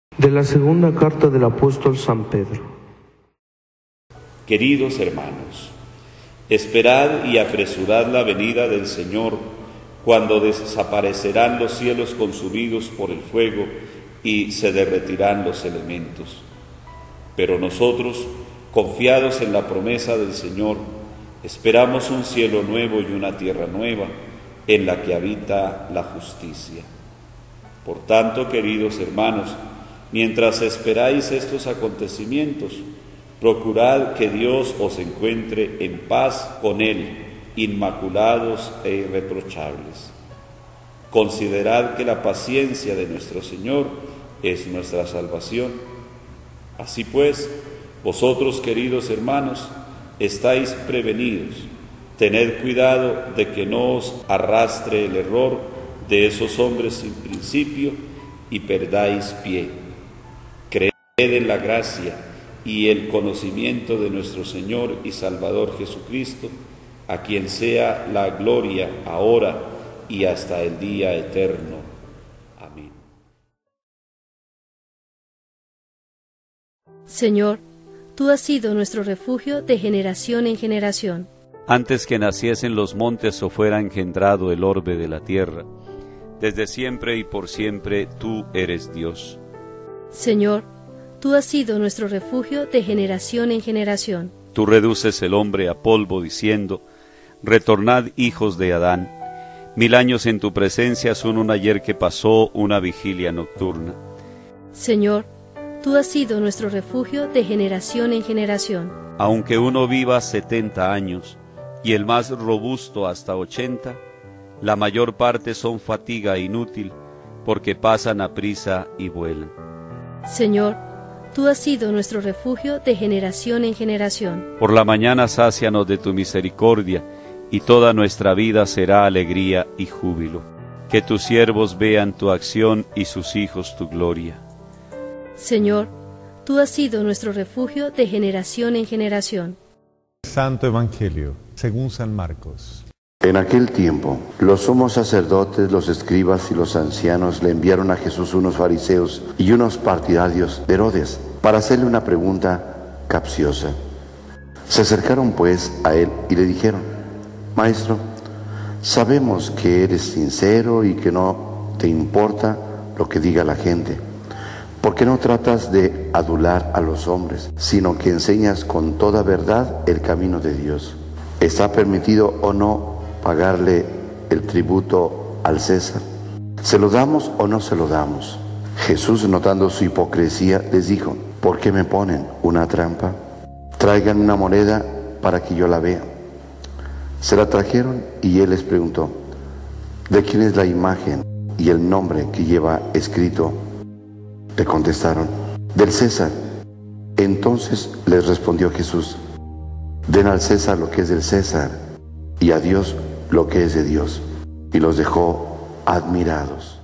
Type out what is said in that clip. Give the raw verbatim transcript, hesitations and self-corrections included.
De la segunda carta del apóstol San Pedro. Queridos hermanos, esperad y apresurad la venida del Señor, cuando desaparecerán los cielos consumidos por el fuego y se derretirán los elementos. Pero nosotros, confiados en la promesa del Señor, esperamos un cielo nuevo y una tierra nueva, en la que habita la justicia. Por tanto, queridos hermanos, mientras esperáis estos acontecimientos, procurad que Dios os encuentre en paz con Él, inmaculados e irreprochables. Considerad que la paciencia de nuestro Señor es nuestra salvación. Así pues, vosotros, queridos hermanos, estáis prevenidos. Tened cuidado de que no os arrastre el error de esos hombres sin principio y perdáis pie. Creed en la gracia y el conocimiento de nuestro Señor y Salvador Jesucristo, a quien sea la gloria ahora y hasta el día eterno. Amén. Señor, tú has sido nuestro refugio de generación en generación. Antes que naciesen los montes o fuera engendrado el orbe de la tierra, desde siempre y por siempre tú eres Dios. Señor, tú has sido nuestro refugio de generación en generación. Tú reduces el hombre a polvo diciendo: retornad, hijos de Adán. Mil años en tu presencia son un ayer que pasó, una vigilia nocturna. Señor, tú has sido nuestro refugio de generación en generación. Aunque uno viva setenta años, y el más robusto hasta ochenta, la mayor parte son fatiga inútil, porque pasan aprisa y vuelan. Señor, tú has sido nuestro refugio de generación en generación. Por la mañana sácianos de tu misericordia, y toda nuestra vida será alegría y júbilo. Que tus siervos vean tu acción y sus hijos tu gloria. Señor, tú has sido nuestro refugio de generación en generación. Santo Evangelio, según San Marcos. En aquel tiempo, los sumos sacerdotes, los escribas y los ancianos le enviaron a Jesús unos fariseos y unos partidarios de Herodes para hacerle una pregunta capciosa. Se acercaron pues a él y le dijeron: Maestro, sabemos que eres sincero y que no te importa lo que diga la gente, porque no tratas de adular a los hombres, sino que enseñas con toda verdad el camino de Dios. ¿Está permitido o no pagarle el tributo al César? ¿Se lo damos o no se lo damos? Jesús, notando su hipocresía, les dijo: ¿por qué me ponen una trampa? Traigan una moneda para que yo la vea. Se la trajeron y él les preguntó: ¿de quién es la imagen y el nombre que lleva escrito? Le contestaron: del César. Entonces les respondió Jesús: den al César lo que es del César, y a Dios lo que es de Dios. Y los dejó admirados.